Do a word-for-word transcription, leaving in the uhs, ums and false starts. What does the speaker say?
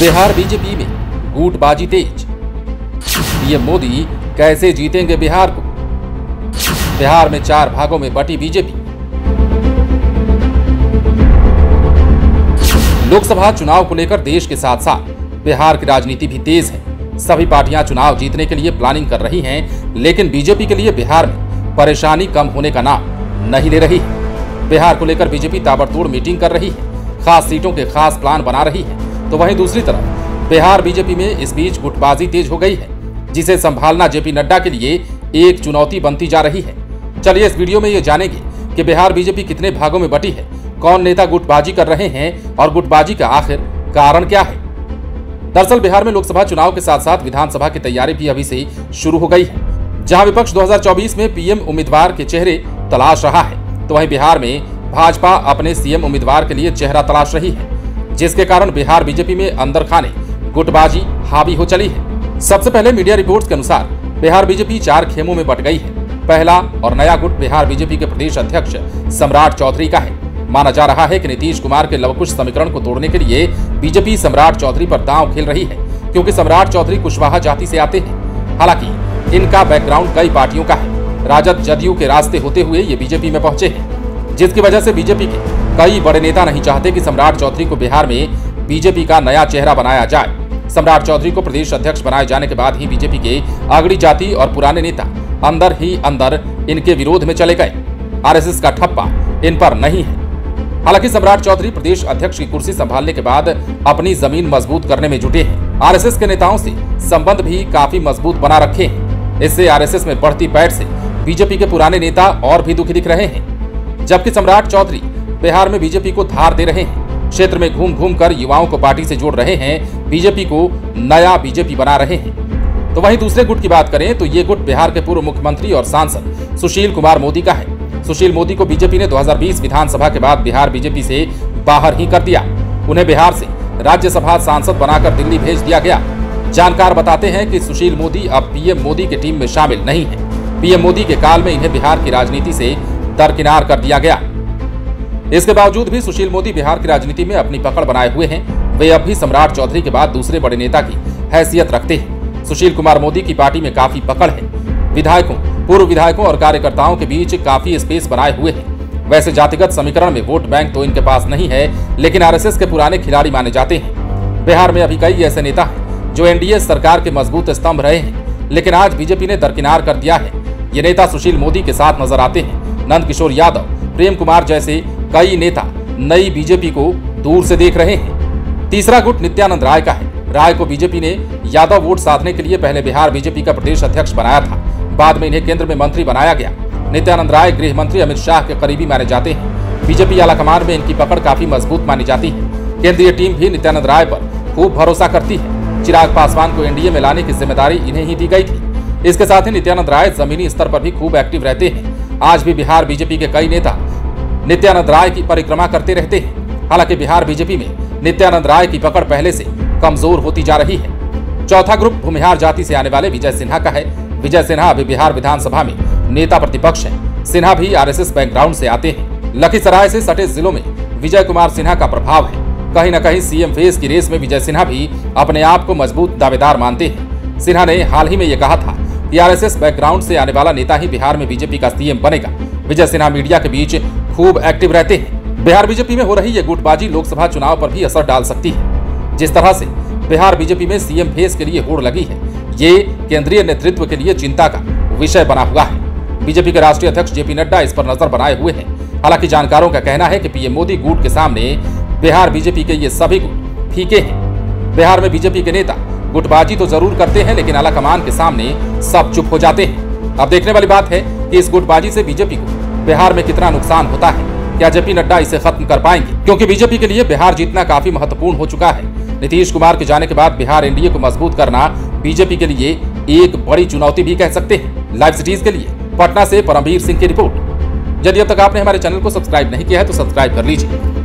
Bihar BJP में गुटबाजी तेज। PM Modi कैसे जीतेंगे बिहार को? बिहार में चार भागों में बटी बीजेपी। लोकसभा चुनाव को लेकर देश के साथ साथ बिहार की राजनीति भी तेज है। सभी पार्टियां चुनाव जीतने के लिए प्लानिंग कर रही हैं, लेकिन बीजेपी के लिए बिहार में परेशानी कम होने का नाम नहीं ले रही है। बिहार को लेकर बीजेपी ताबड़तोड़ मीटिंग कर रही है, खास सीटों के खास प्लान बना रही है। तो वहीं दूसरी तरफ बिहार बीजेपी में इस बीच गुटबाजी तेज हो गई है, जिसे संभालना जेपी नड्डा के लिए एक चुनौती बनती जा रही है। चलिए इस वीडियो में ये जानेंगे कि बिहार बीजेपी कितने भागों में बटी है, कौन नेता गुटबाजी कर रहे हैं और गुटबाजी का आखिर कारण क्या है। दरअसल बिहार में लोकसभा चुनाव के साथ साथ विधानसभा की तैयारी भी अभी से शुरू हो गई है। जहां विपक्ष दो हज़ार चौबीस में पीएम उम्मीदवार के चेहरे तलाश रहा है, तो वहीं बिहार में भाजपा अपने सीएम उम्मीदवार के लिए चेहरा तलाश रही है, जिसके कारण बिहार बीजेपी में अंदर खाने गुटबाजी हावी हो चली है। सबसे पहले मीडिया रिपोर्ट्स के अनुसार बिहार बीजेपी चार खेमों में बट गई है। पहला और नया गुट बिहार बीजेपी के प्रदेश अध्यक्ष सम्राट चौधरी का है। माना जा रहा है कि नीतीश कुमार के लवकुश समीकरण को तोड़ने के लिए बीजेपी सम्राट चौधरी पर दांव खेल रही है, क्योंकि सम्राट चौधरी कुशवाहा जाति से आते हैं। हालांकि इनका बैकग्राउंड कई पार्टियों का है। राजद जदयू के रास्ते होते हुए ये बीजेपी में पहुंचे हैं, जिसकी वजह से बीजेपी के कई बड़े नेता नहीं चाहते कि सम्राट चौधरी को बिहार में बीजेपी का नया चेहरा बनाया जाए। सम्राट चौधरी को प्रदेश अध्यक्ष बनाए जाने के बाद ही बीजेपी के अगड़ी जाति और पुराने नेता अंदर ही अंदर इनके विरोध में चले गए। आरएसएस का ठप्पा इन पर नहीं है। हालांकि सम्राट चौधरी प्रदेश अध्यक्ष की कुर्सी संभालने के बाद अपनी जमीन मजबूत करने में जुटे हैं। आरएसएस के नेताओं से संबंध भी काफी मजबूत बना रखे हैं। इससे आरएसएस में बढ़ती पैठ से बीजेपी के पुराने नेता और भी दुखी दिख रहे हैं। जबकि सम्राट चौधरी बिहार में बीजेपी को धार दे रहे हैं, क्षेत्र में घूम घूम कर युवाओं को पार्टी से जोड़ रहे हैं, बीजेपी को नया बीजेपी बना रहे हैं। तो वहीं दूसरे गुट की बात करें तो ये गुट बिहार के पूर्व मुख्यमंत्री और सांसद सुशील कुमार मोदी का है। सुशील मोदी को बीजेपी ने दो हज़ार बीस विधानसभा के बाद बिहार बीजेपी से बाहर ही कर दिया। उन्हें बिहार से राज्यसभा सांसद बनाकर दिल्ली भेज दिया गया। जानकार बताते हैं कि सुशील मोदी अब पीएम मोदी की टीम में शामिल नहीं है। पीएम मोदी के काल में इन्हें बिहार की राजनीति से दरकिनार कर दिया गया। इसके बावजूद भी सुशील मोदी बिहार की राजनीति में अपनी पकड़ बनाए हुए हैं। वे अब भी सम्राट चौधरी के बाद दूसरे बड़े नेता की हैसियत रखते हैं। सुशील कुमार मोदी की पार्टी में काफी पकड़ है। विधायकों, पूर्व विधायकों और कार्यकर्ताओं के बीच काफी स्पेस बनाए हुए हैं। वैसे जातिगत समीकरण में वोट बैंक तो इनके पास नहीं है, लेकिन आरएसएस के पुराने खिलाड़ी माने जाते हैं। बिहार में अभी कई ऐसे नेता हैं जो एनडीए सरकार के मजबूत स्तंभ रहे हैं, लेकिन आज बीजेपी ने दरकिनार कर दिया है। ये नेता सुशील मोदी के साथ नजर आते हैं। नंद किशोर यादव, प्रेम कुमार जैसे कई नेता नई बीजेपी को दूर से देख रहे हैं। तीसरा गुट नित्यानंद राय का है। राय को बीजेपी ने यादव वोट साधने के लिए पहले बिहार बीजेपी का प्रदेश अध्यक्ष बनाया था, बाद में इन्हें केंद्र में मंत्री बनाया गया। नित्यानंद राय गृह मंत्री अमित शाह के करीबी माने जाते हैं। बीजेपी आलाकमान में इनकी पकड़ काफी मजबूत मानी जाती है। केंद्रीय टीम भी नित्यानंद राय पर खूब भरोसा करती है। चिराग पासवान को एनडीए में लाने की जिम्मेदारी इन्हें ही दी गई थी। इसके साथ ही नित्यानंद राय जमीनी स्तर पर भी खूब एक्टिव रहते हैं। आज भी बिहार बीजेपी के कई नेता नित्यानंद राय की परिक्रमा करते रहते हैं। हालांकि बिहार बीजेपी में नित्यानंद राय की पकड़ पहले से कमजोर होती जा रही है। चौथा ग्रुप भूमिहार जाति से आने वाले विजय सिन्हा का है। विजय सिन्हा अभी बिहार विधानसभा में नेता प्रतिपक्ष है। सिन्हा भी आरएसएस बैकग्राउंड से आते हैं। लखीसराय से सटे जिलों में विजय कुमार सिन्हा का प्रभाव है। कहीं न कहीं सीएम फेस की रेस में विजय सिन्हा भी अपने आप को मजबूत दावेदार मानते हैं। सिन्हा ने हाल ही में यह कहा था कि आरएसएस बैकग्राउंड से आने वाला नेता ही बिहार में बीजेपी का सीएम बनेगा। विजय सिन्हा मीडिया के बीच खूब एक्टिव रहते हैं। बिहार बीजेपी में हो रही ये गुटबाजी लोकसभा चुनाव पर भी असर डाल सकती है। जिस तरह से बिहार बीजेपी में सीएम फेस के लिए होड़ लगी है, ये केंद्रीय नेतृत्व के लिए चिंता का विषय बना हुआ है। बीजेपी के राष्ट्रीय अध्यक्ष जेपी नड्डा इस पर नजर बनाए हुए हैं। हालांकि जानकारों का कहना है कि पीएम मोदी गुट के सामने बिहार बीजेपी के ये सभी गुट फीके हैं। बिहार में बीजेपी के नेता गुटबाजी तो जरूर करते हैं, लेकिन आलाकमान के सामने सब चुप हो जाते हैं। अब देखने वाली बात है कि इस गुटबाजी से बीजेपी को बिहार में कितना नुकसान होता है। क्या जेपी नड्डा इसे खत्म कर पाएंगे? क्योंकि बीजेपी के लिए बिहार जीतना काफी महत्वपूर्ण हो चुका है। नीतीश कुमार के जाने के बाद बिहार एनडीए को मजबूत करना बीजेपी के लिए एक बड़ी चुनौती भी कह सकते हैं। लाइव सिटीज के लिए पटना से परमवीर सिंह की रिपोर्ट। यदि अब तक आपने हमारे चैनल को सब्सक्राइब नहीं किया है तो सब्सक्राइब कर लीजिए।